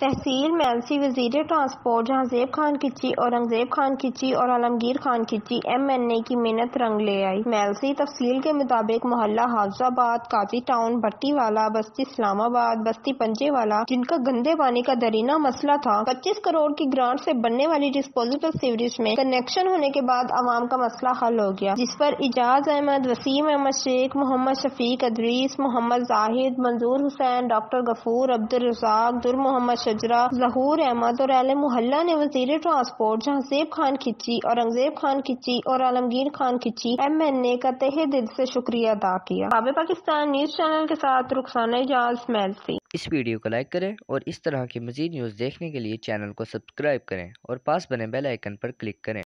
तहसील मेलसी वजीर ट्रांसपोर्ट जहांजेब खान खिची, औरंगजेब खान खिची और आलमगीर खान खिची MNA की मिन्नत रंग ले आई। मेलसी तफसील के मुताबिक मोहल्ला हाफजाबाद, काजी टाउन, भट्टीवाला, बस्ती इस्लामाबाद, बस्ती पंजेवाला, जिनका गंदे पानी का दरीना मसला था, 25 करोड़ की ग्रांट से बनने वाली डिस्पोजेबल सीवरेज में कनेक्शन होने के बाद आवाम का मसला हल हो गया, जिस पर इजाज अहमद, वसीम अहमद शेख, मोहम्मद शफीक अदरीस, मोहम्मद जाहिद, मंजूर हुसैन, डॉक्टर गफूर, अब्दुल रज़ाक, दुर मोहम्मद शजरा, जहूर अहमद और अहले मोहल्ला ने वजीर ट्रांसपोर्ट जहांजेब खान खिची, औरंगजेब खान खिची और आलमगीर खान खिची MNA का तहे दिल से शुक्रिया अदा किया। खाबे पाकिस्तान न्यूज चैनल के साथ रुखसाना इजाज, मेलसी। इस वीडियो को लाइक करें और इस तरह की मज़ीद न्यूज़ देखने के लिए चैनल को सब्सक्राइब करें और पास बने बेल आइकन पर क्लिक करें।